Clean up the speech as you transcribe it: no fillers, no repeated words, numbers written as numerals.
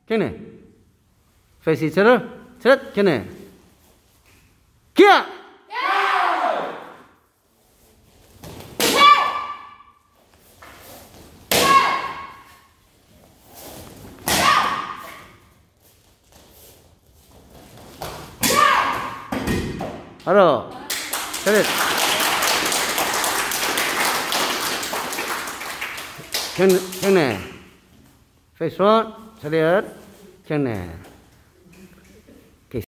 Kene. Face cerah. Seret kene. Kia. Halo. Seret. Kene. Face front. Seret. Kene.